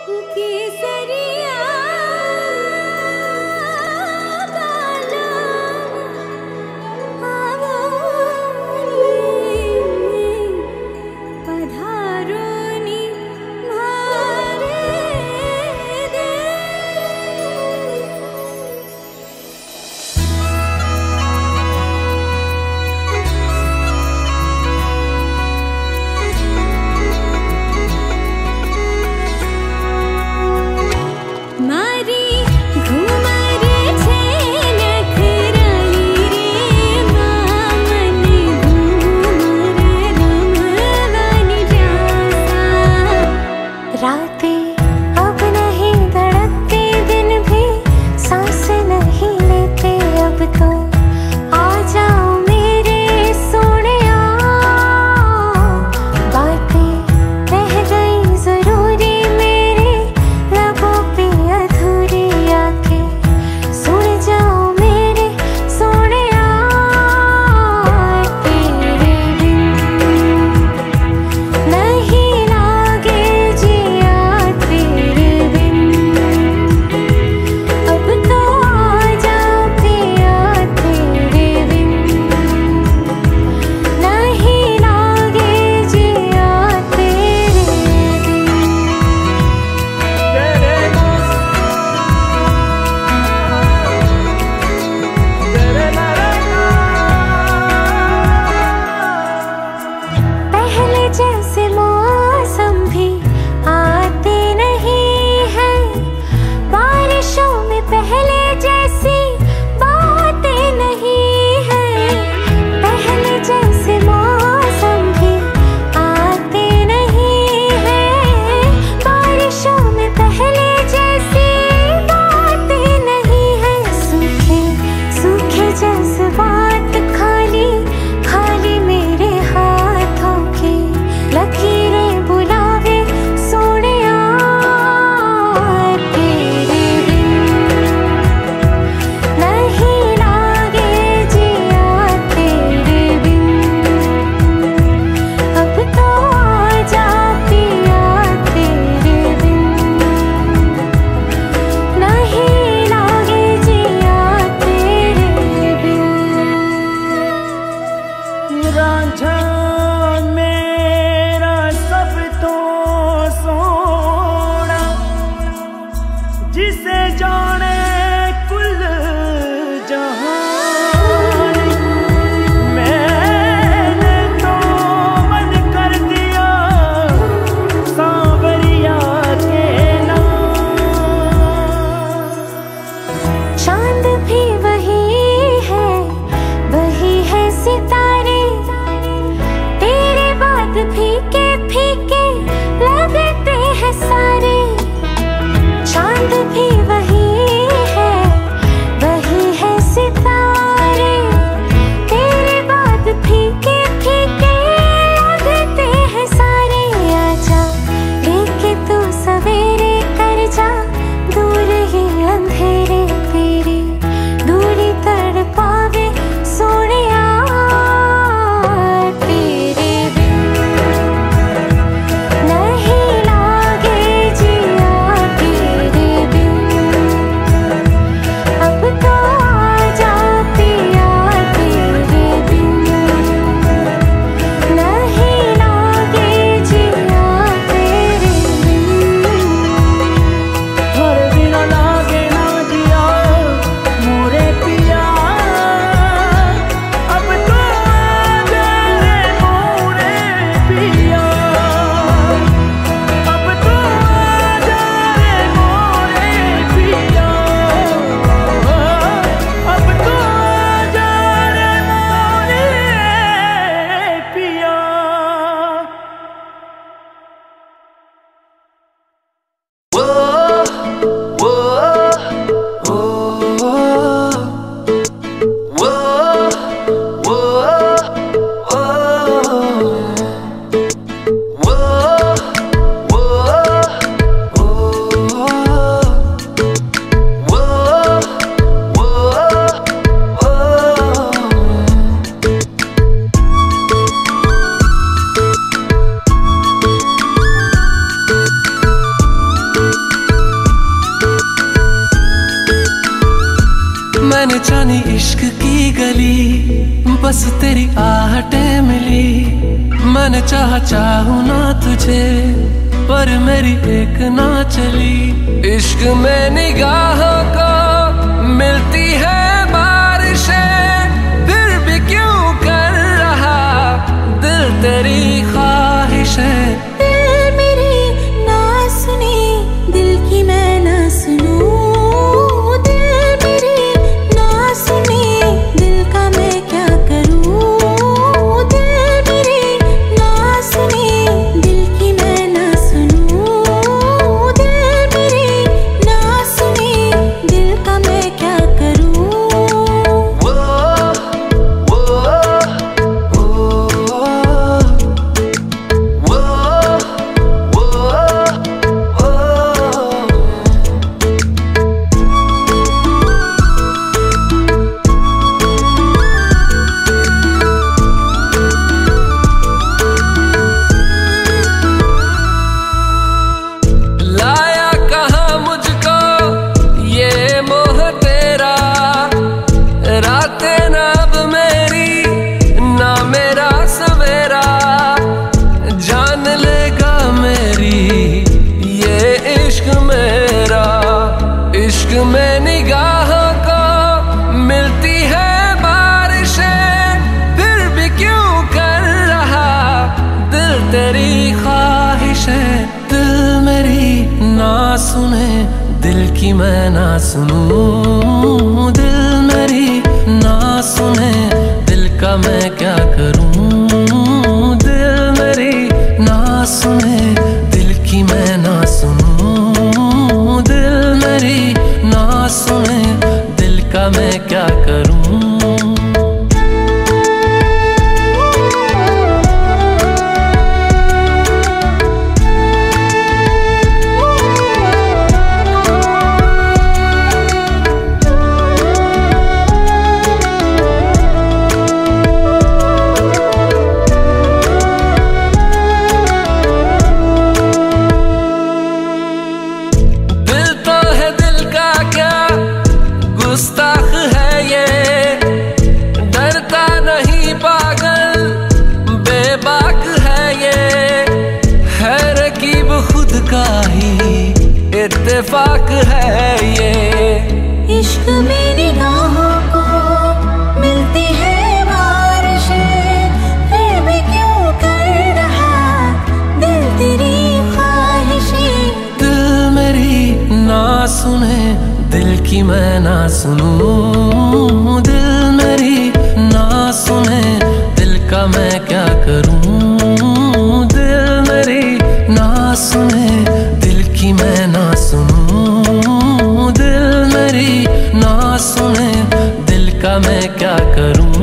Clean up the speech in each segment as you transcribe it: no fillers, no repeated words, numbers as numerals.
केसरिया काला पधारोनी मारे दे। मारी घुमरे छे नखराली रे मामन घुमरे रमवानी प्यासा। रातें अब नहीं धड़कती, दिन भी सांस नहीं लेते अब तो। आ जाओ मेरे सोनिया, बातें रह गई जरूरी मेरे लबों पे अधूरी। आके सुन जाओ मेरे सोनिया, तेरे बिन नहीं लागे जिया मैंने जानी इश्क की गली, बस तेरी आहटें मिली। मैंने चाहूं ना तुझे, पर मेरी एक ना चली। इश्क में निगाहों को मिलती है बारिशें, फिर भी क्यों कर रहा दिल तेरी ख्वाहिशें। दिल मेरी ना सुनी, दिल की मैं ना सुनूं। में निगाहों को मिलती है बारिशें, फिर भी क्यों कर रहा दिल तेरी ख्वाहिशें। दिल मेरी ना सुने, दिल की मैं ना सुनूं। दिल मेरी ना सुने, दिल का मैं क्या करूं। दिल मेरी ना सुने, दिल की मैं ना सुनूं। दिल मेरी ना सुने, दिल का मैं क्या करूं। गुस्ताख है ये, डरता नहीं पागल, बेबाक है ये। है रकीब खुद का ही इत्तेफाक है ये। इश्क में निगाहों को मिलती है बारिशें, फिर भी क्यों कर रहा दिल तेरी ख्वाहिशें। दिल मेरी ना सुने, दिल की मैं ना सुनूं। दिल मेरी ना सुने, दिल का मैं क्या करूं। दिल मेरी ना सुने, दिल की मैं ना सुनूं। दिल मेरी ना सुने, दिल का मैं क्या करूं।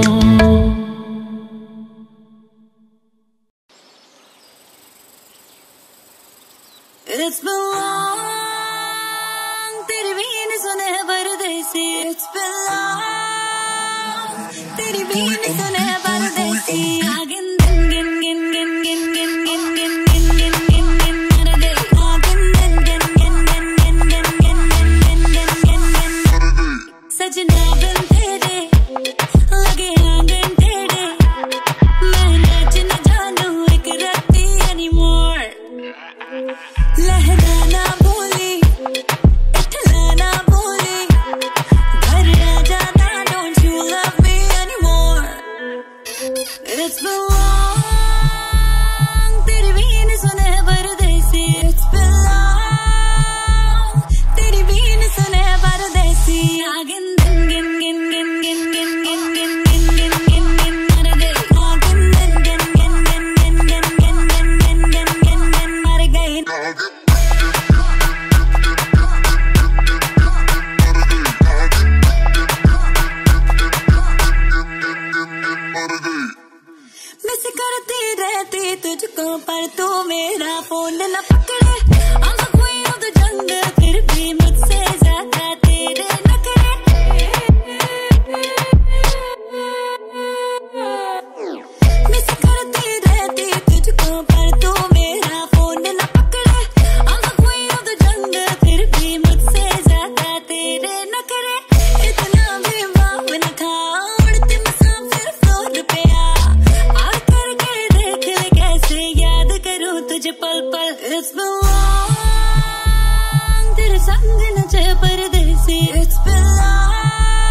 It's been long, तेरी बीन सुने परदेसी। It's been long, तेरी बीन सुने परदेसी। आगिन दिन गिन गिन गिन गिन गिन गिन गिन गिन गिन गिन गिन मर गई। आगिन दिन गिन गिन गिन गिन गिन गिन गिन गिन गिन गिन गिन सजना बिन तेरे लगे आंगन टेढ़े। मैं नाच न जानू एक राती anymore। लहराना बोली, इठलाना बोली, घर आ जाना, don't you love me anymore। It's been long, तेरी बीन सुने परदेसी। It's been long, तेरी बीन सुने परदेसी। आगिन दिन गिन गिन गिन गिन गिन गिन गिन गिन गिन गिन गिन मर गई। आगिन दिन गिन गिन गिन गिन गिन गिन गिन गिन गिन गिन मर गई। मिस करती रहती तुझको, पर तू मेरा फोन न पकड़े। I'm the queen of the jungle, फिर भी मुझसे ज्यादा तेरे नखरे। मिस करती रहती तुझको, पर तू मेरा फोन न पकड़े। I'm the queen of the jungle, फिर भी मुझसे ज्यादा तेरे नखरे। इतना पल पल It's been long तेरे संग नचे परदेसी It's been long